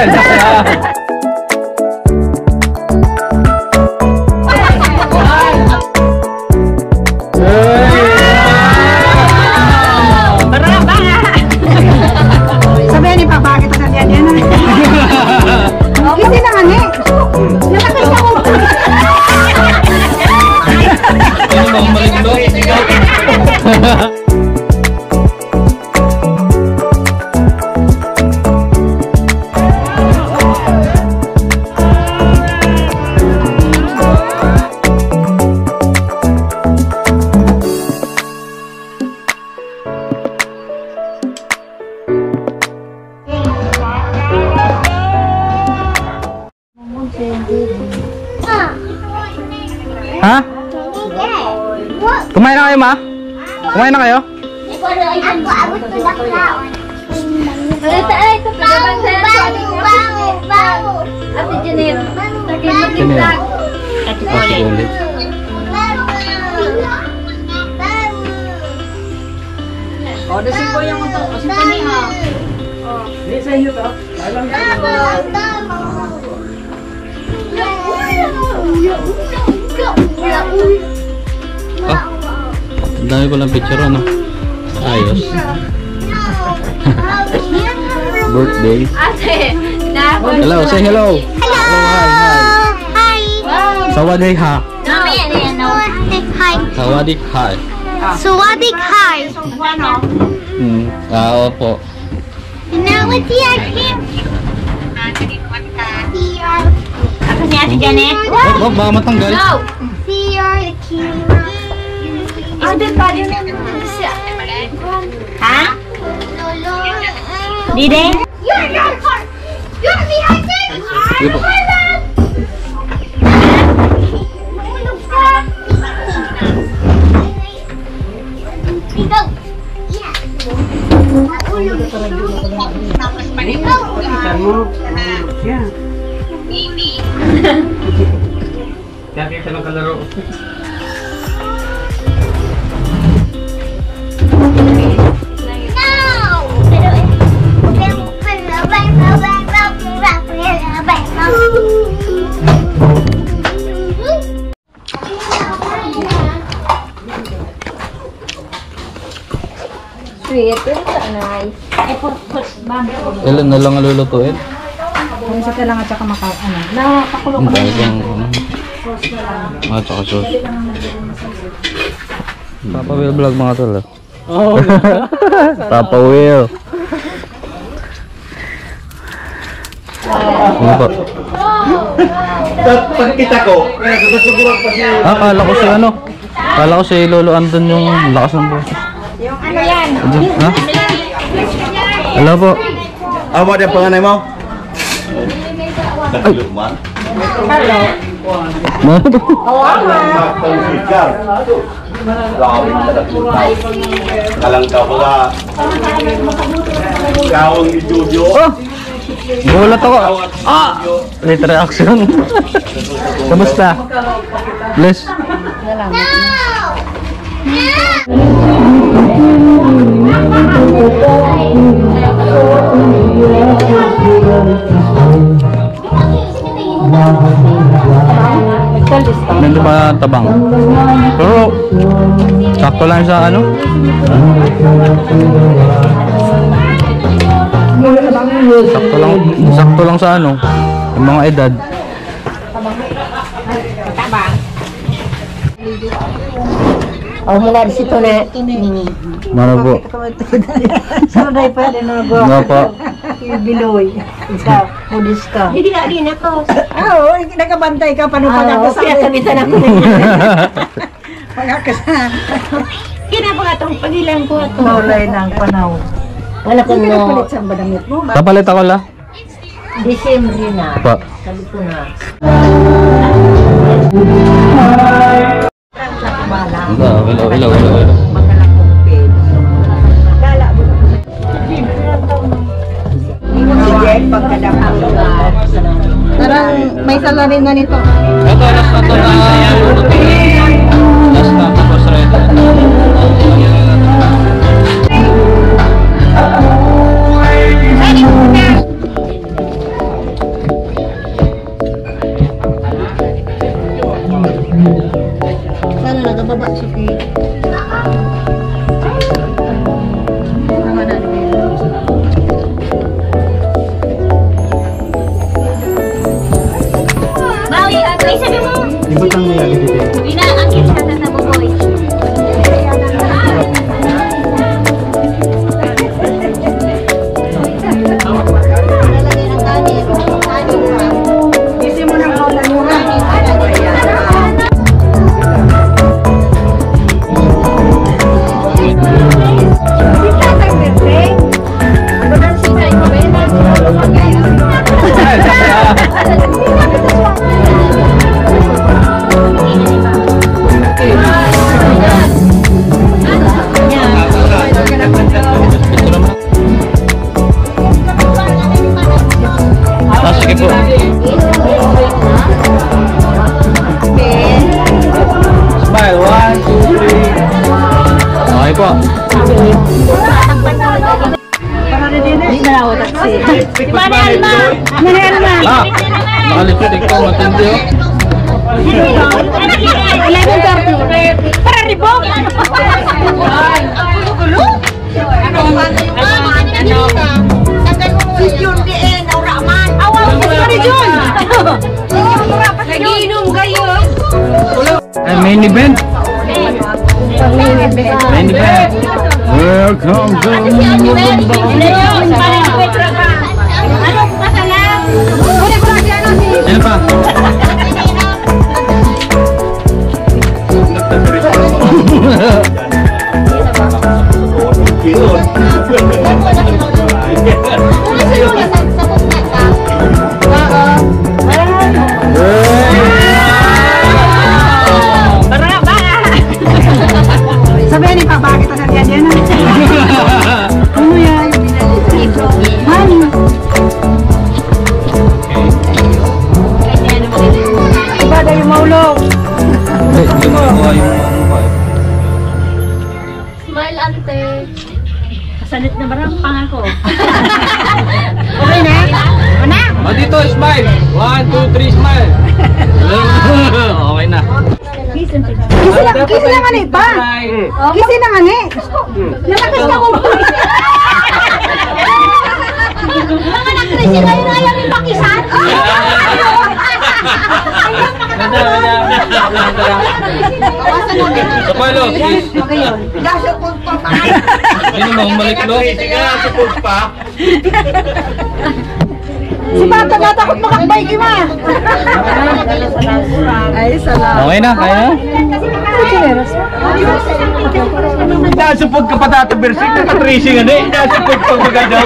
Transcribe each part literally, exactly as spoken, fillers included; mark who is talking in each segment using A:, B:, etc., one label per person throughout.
A: Sabihan ni Papa, kita sabihan yan. Hindi na nga ni. Nalakay ka mo.
B: Ano bang malindot?
C: Ha? Kumain na kayo, ma? Kumain na kayo?
D: Ako, abot ko na klaon. Ito ay, ito pa. Bango, bango, bango. Ate Janelle.
C: Janelle.
D: Ate
C: Ulit.
A: O, dasin ko yung ito. Kasi kami ha. Hindi sa iyo to. Alam ka.
C: Ah, ang dami ko lang picture, ano? Ayos. Birthday.
D: Ate,
C: Hello, say hello.
D: Hello.
C: Hi, hi. Sawadee ha.
D: Mami, ano yan? Hi.
C: Sawadee hi.
D: Sawadik hi.
C: Hmm, ah, opo.
D: Now what's your name? Ako si Ate Janet.
C: Oh, oh, baka matanggal.
D: No. See your king. Ate pa din siya. Ha? Dide? You're your heart. You're behind it.
C: Sige po.
B: Kaya kayo siya ng kalaro.
D: Sweet, pero sanay. Eh, put, put, bambi.
C: Ilan na lang alulutuin?
A: Kung isa ka lang at saka maka, ano, nakapakulo
C: Ang
A: ka
C: dami
A: na.
C: kong, ano, ah, tsaka sauce. Papa Will vlog mga tol.
B: Oo.
C: Papa Will. Ano po?
B: Pagkita ko, gusto ko lang pa siya.
C: Ah, kala ko si ano? Kala ko si Lolo Andon yung lakas ng boses.
D: Yung ano yan?
C: Ha? Hello po.
B: Amo din panganay mo?
C: Ay.
A: Hello.
B: Kalang ka pala. Kawang studio.
C: Oh! Gulat ako. Ah! Late reaction. Kamusta? Bless. Nandun ba tabang? Pero sakto lang sa ano? Sakto lang, sakto lang sa ano? Yung mga edad.
D: Oh, mula di situ na.
C: Mana po?
A: Sana dahil pa rin na
C: Nga po.
A: Biloy. Ikaw, pudis ka.
D: Hindi ka din ako.
A: Oo, nagkabantay ka. Paano pa
D: Oo,
A: nakasabi?
D: kaya kamitan ako.
A: Pagkakasabi.
D: Kinapa nga itong pagilang ko ito.
A: Maulay ng panaw.
D: Wala ko
A: Hindi ka
D: no.
A: napalit sa badamit mo. Ba?
C: Kapalit ako la.
D: December na.
C: Pa.
D: Sabi ko na.
C: Ilaw, ilaw, ilaw, ilaw, ilaw.
A: Parang may salarin na nito.
C: Ito, last na ito na last na tapos ready.
E: na ako taksi. Si Mani Alma! Mani Alma!
C: Ah! Nakalipstick ko, matindi oh.
E: eleven thirty. Para ribong! Gulo? Si Jun di eh, naura man. Awaw, si Jun! Nagiinom kayo.
C: Ay, main event. Main event. Welcome to Ano pa?
E: Sabihin ni Papa, kita sa diyan yan. Ano yan? Mani. Iba dahil maulog.
D: Smile, ante.
E: Kasanit na barang pangal ko. Okay na? Ano?
C: Oh, dito, smile. One, two, three, smile. Okay na.
E: Kisi lang, kisi lang ano pa? Kisi lang ano eh. Nalakas ka mo.
D: Mga nag-crazy na yun, ayaw yung pakisan.
C: Sa palo, please.
E: Okay yun.
C: Hindi naman umalik no?
E: Si Bata natakot makakbay ki ma. Ay, salamat.
C: Okay na, kaya na?
B: Nasupod ka pa tato bersik, nakatracing ano eh. Nasupod pag magadaw.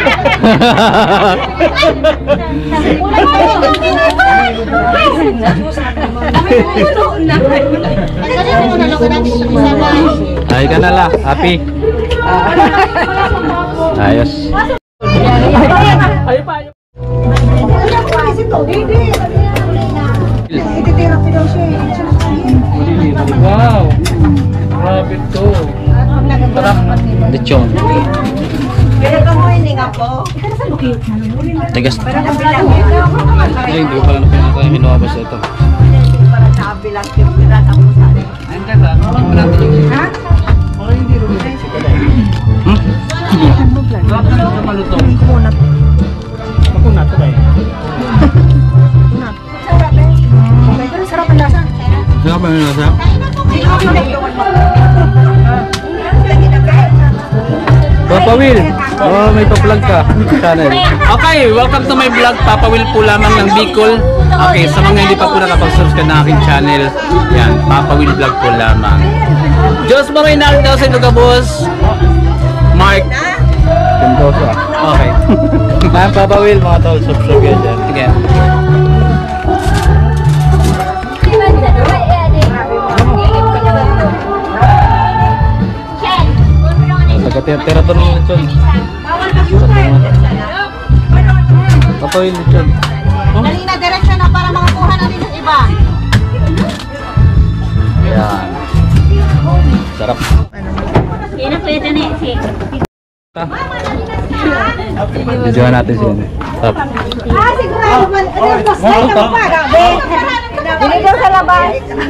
C: Ay ka na la, happy. Ayos. Wow! Grabe to. Lechon. Tigas. Ay, hindi ko pala na pinatay. Hinuha sa ito. Ayun ka sa? Hmm? Bakit na ito malutong? Makunat to kayo.
E: Sarap ang lasa.
C: Sarap ang lasa? Papa Will, oh, may pa-vlog ka channel. Okay, welcome to my vlog. Papa Will po lamang ng Bicol. Okay, sa mga hindi pa po nakapag-subscribe na aking channel, yan, Papa Will vlog po lamang. Diyos mo rin natin daw sa ito ka, boss. Mark Mendoza. Okay. Mga Papa Will, mga tol, subscribe kayo dyan. Sige. Taga-tira to ng lechon. Papa Will, lechon.
E: Dali na direksyon na para makakuha natin yung iba.
C: Yan. Sarap.
E: Yan ang pwede na eh.
C: Videoan natin siya. Sarap.
E: Ah, sigurado man. Ano yung pasay na pa? Dili daw sa labas.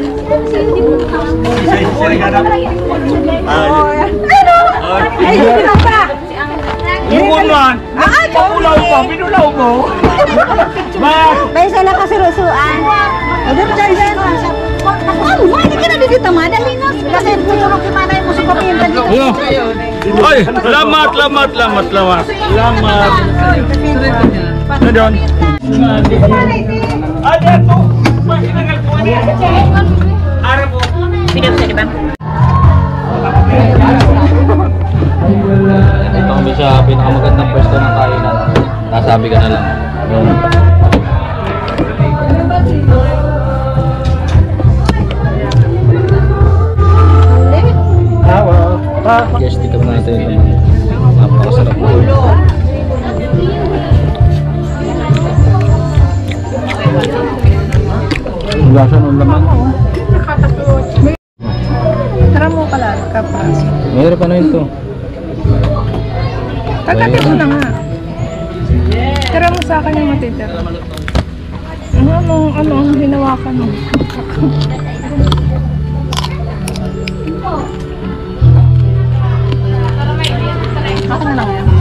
E: Ano? Ay, hindi na pa.
B: Lungkot man!
E: Ay,
B: Pamulaw pa! Pinulaw mo!
E: may isa na kasurusuan. O, doon dyan dyan. Ano? Hindi ka na dito madali na. Kasi puturok yung manay mo sa kapinta dito.
B: Ay! Lamat! Lamat! Lamat! Lamat! Lamat! Ano doon? Ada to! Pagkinagal ko niya! Arap po!
E: Pinag sa diba?
C: Ito kami sa pinakamagandang pwesto ng kainan. Nasabi ka na lang. Yun. Yes, tikam natin. Napakasarap po. Lasa ng laman.
E: Tara mo pala, kapras.
C: Mayroon pa na ito.
E: Tagatin mo na nga.
F: Tira mo sa akin yung matitira. Ano, anong, ano, ang hinawakan mo?
E: Ako na lang yan.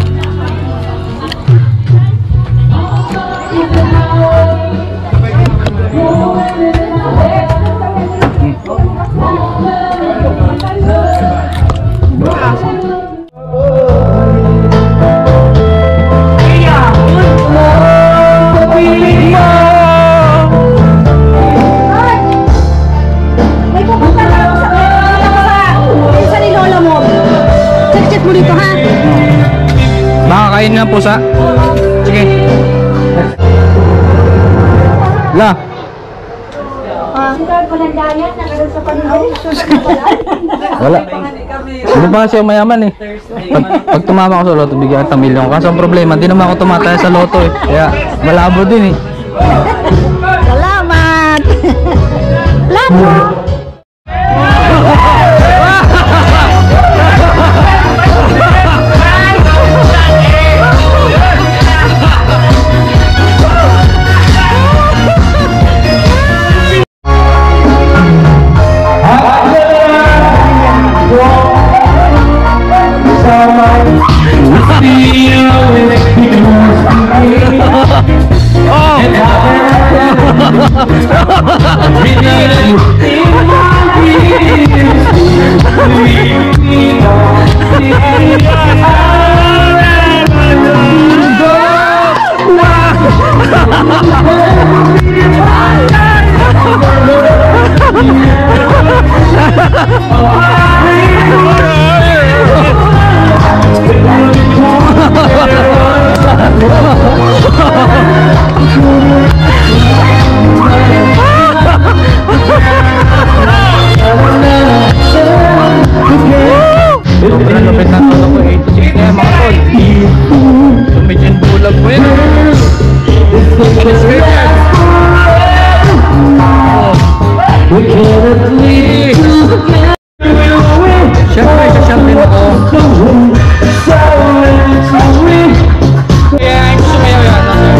E: May pupunta na ako sa pinsa ni Lola mo. Check-check mo dito ha.
C: Makakain na po sa. Sige. La. Wala. Hindi pa kasi ako mayaman eh. Pag, pag tumama ako sa loto, bigyan ka ng milyon. Kaso ang problema, hindi naman ako tumataya sa loto eh. Kaya malabo din eh.
E: Salamat. Salamat.
C: Siyempre, sasyal din ako. Kaya gusto kayo yan.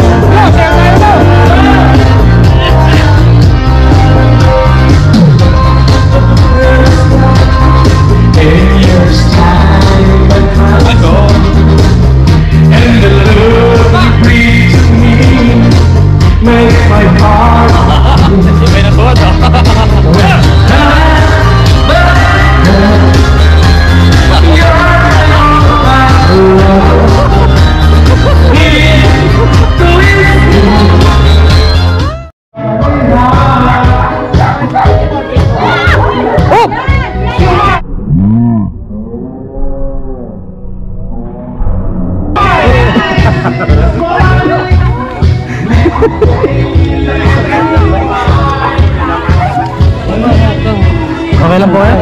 C: Okay lang po yan?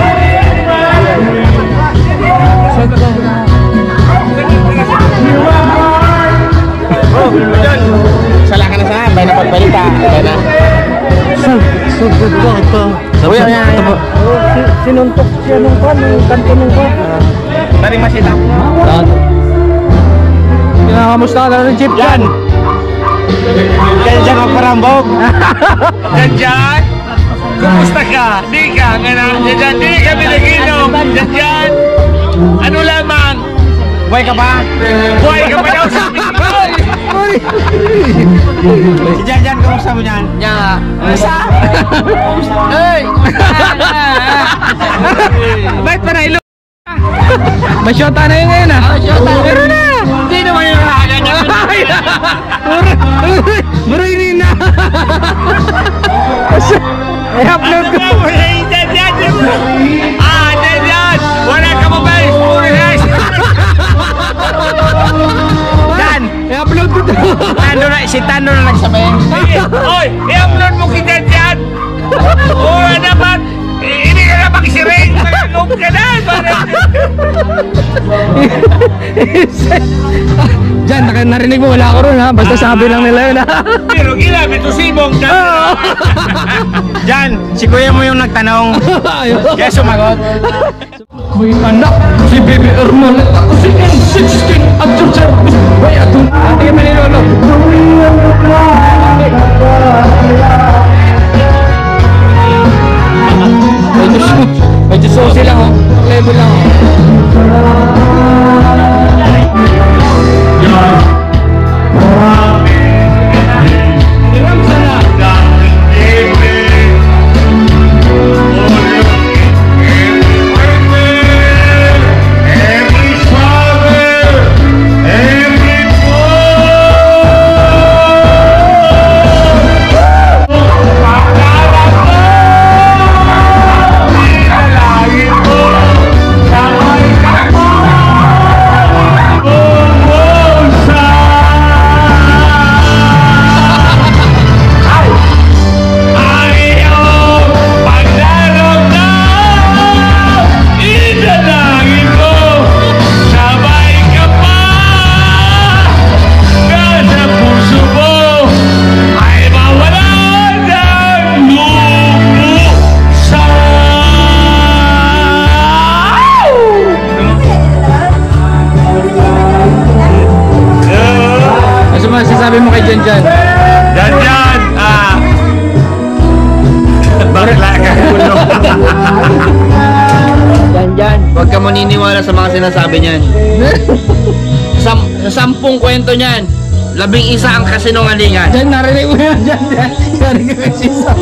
B: Sala ka na sa bay na pagbalita. Bay na.
C: Sugod ko ito. Sabi yan, ito po.
A: Sinuntok siya nung pa, nung kanto nung pa.
B: Taring masita.
C: Kinakamusta ka na rin, Chip?
B: Yan! Yan dyan ang parambog. Yan dyan! Kumusta ka? Di ka nga na. Yan dyan, di kami naginom. Yan dyan! Ano lamang? Buhay ka ba? Buhay ka ba daw sa Pilipinas? Si Jan Jan, kumusta mo yan?
C: Yan.
B: Kumusta?
C: Hey!
B: Bakit pa na ilo?
C: May shota na yun ngayon ah.
B: Meron na! Hindi naman yung halaga niya.
C: Buray rin na. I-upload ko.
B: Jan Jan! Ah, Jan Jan! Wala ka mo ba? Puro guys! Jan!
C: I-upload ko to.
B: Tando na, si Tando na nagsabay. Oy, i-upload mo kita Jan! Oo, ano ba? Hindi ka na makisiring! Mag-noob ka na!
C: Jan, narinig mo, wala ako ron ha. Basta sabi lang nila yun ha.
B: Pero gila, may tusibong Jan! Jan, si kuya mo yung nagtanong. Kaya sumagot.
C: May anak, si Baby Ermol. Ako si N sixteen at Georgia. Bayatong. Ate kami ni Lolo. sabi mo kay Jan Jan?
B: Jan Jan, ah. Bakla ka ulo.
A: Yan, yan. Huwag ka maniniwala sa mga sinasabi niyan. Sam sa sampung kwento niyan, labing isa ang kasinungalingan.
C: Jan, narinig mo yan, Jan Jan. Narinig ka kay Sisa.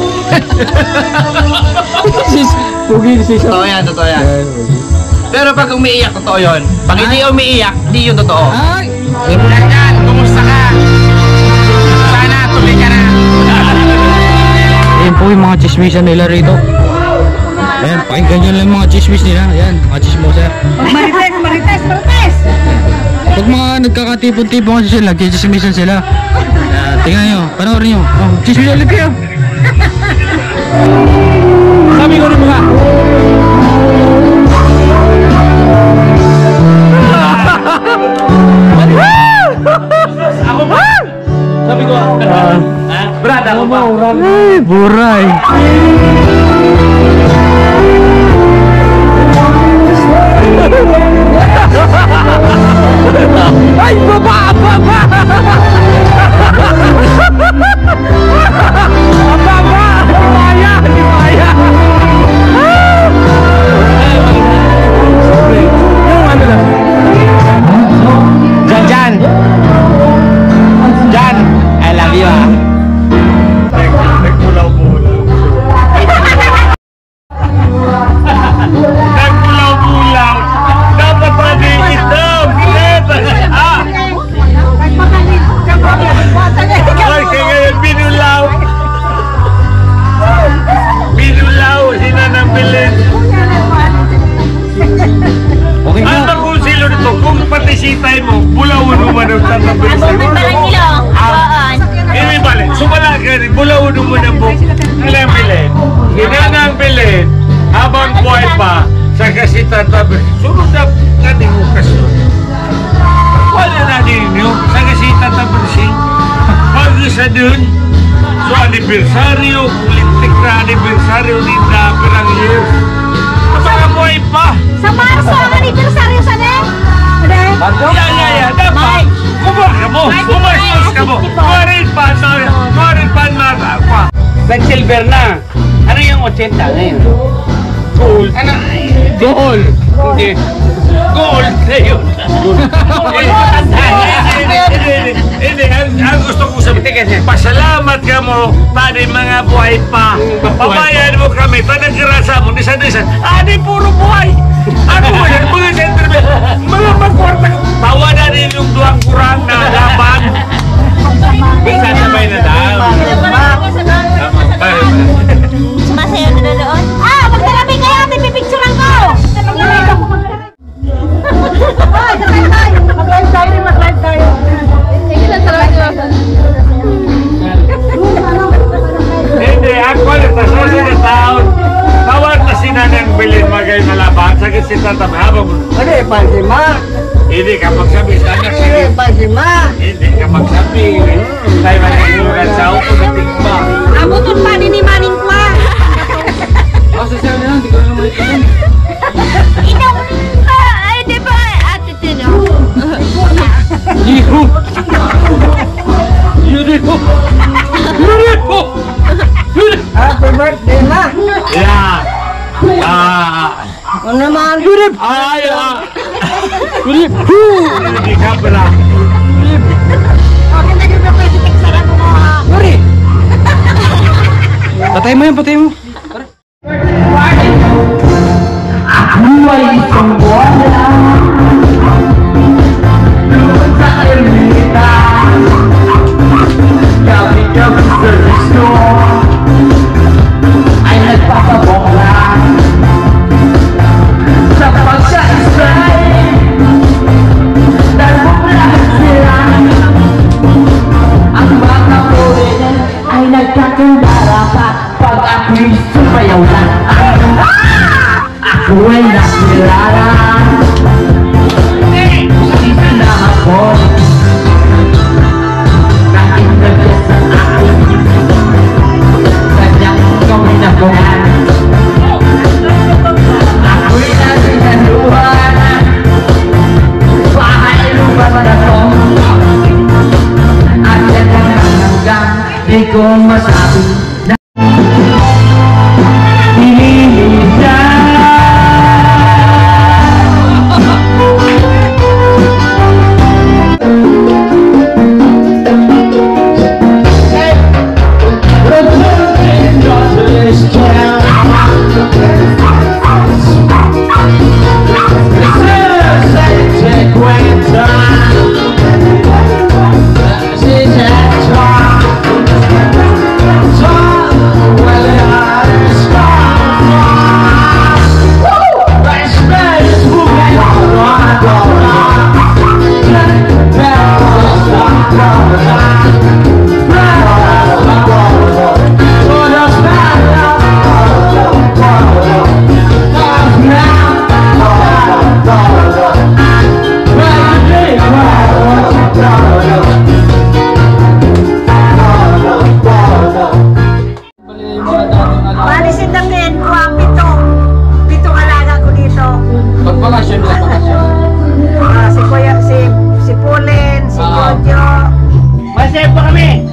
C: Sis, pugi ni Sisa.
A: Totoo yan, totoo yan. Pero pag umiiyak, totoo yun. Pag hindi umiiyak, di yun totoo.
C: Ay!
A: Yan, yan. Kumusta ka? Sana tuloy ka na.
C: Ayan po yung mga chismisan nila rito. Ayan, pakinggan nyo lang yung mga chismis nila. Ayan, mga chismosa.
E: Marites, marites, marites!
C: Pag mga nagkakatipon-tipon kasi sila, nagkichismisan sila. Uh, tingnan nyo, panoorin nyo. Oh, chismis ulit kayo. Sabi ko rin mga.
B: Ako ba? Sabi ko, uh, Brad, ako ba?
C: Ay, buray. Ay, baba, baba! Baba! Di maya, di maya! Yung ano lang. Jan, Jan! Jan! I love you, ah.
B: Nagpulaw-pulaw. Nagpulaw-pulaw. Dapat pwede itom. Ah! Ay, kaya ngayon binulaw. Binulaw, sinanambilin.
C: Okay
B: Ang
C: na.
B: magkusilo nito, kung pati sitay mo, bulawin mo man ang tatabilis.
D: Baan.
B: Hindi balik, sumala ka rin, bulawin mo ng buk. Alam bilin, ginanang bilin, habang buhay pa, sa kasita tabi, sunod na kating okasyon. Wala na ninyo, sa kasita tabi, pag-isa dun, so anibersaryo, lintik na anibersaryo ni na pirang years. Mga buhay pa.
E: Sa Marso, ang anibersaryo sa rin?
B: Ya, ya, ya, dapat. Kumar ka mo, kumarsos ka mo. Kumarin pa, sorry. Kumarin pa na pa.
A: Nag-silver na. Ano yung eighty ngayon?
B: Gold.
A: Ano?
C: Goal!
B: Hindi. Gold na yun. Hindi, hindi. Ang gusto ko sabihin, pasalamat ka mo, tani mga buhay pa. Pabayan mo kami, panagkarasa mo, nisan-nisan. Ani, puro buhay. Ano mo yan? Mga gentlemen, mga magkwarta. Tawa na rin yung duwang kurang na laban. Bisa sabay na daw.
D: Sumasayaw na doon.
E: Ah, magdalabi kayo, pipipicturean ko! Ay, mag-live tayo! Mag-live tayo, mag-live tayo!
F: Sige na talaga.
B: Hindi, ako na sa sila taon. Tawag na sinanang bilin magay na laban. Sakit si tatami. Habang
A: Ano eh, Pansima?
B: hindi ka magsabi sa anak
A: Ano eh,
B: sige.
A: Pansima?
B: Hindi ka magsabi. Tayo managulugan sa upo na tigba.
E: Abuton pa din ni Maning Kwa!
C: Oh, sasaya na lang, hindi ko na naman ito.
D: Inom. Ay, di ba? Ate Tino.
C: Yihu! Yuriho! Yuriho!
A: Happy birthday, ma!
B: Yeah. Ah.
A: Ano naman?
C: Yurip!
B: Ay, ah.
C: Yurip!
B: Hindi ka pala.
E: Okay, naging na pwede tiksaran ko mga...
C: Yuri! Patay mo yan, patay mo.
G: Ay nagkakendara pa pag ako'y
B: kong masabi na
E: Palisin na men ko ang pito. Pitong alaga ko dito.
C: Pagpakasyon, pagpakasyon.
E: Ah, si Kuya, si, si Pauline, si
C: Ah.
E: Jojo.
B: Masaya pa kami.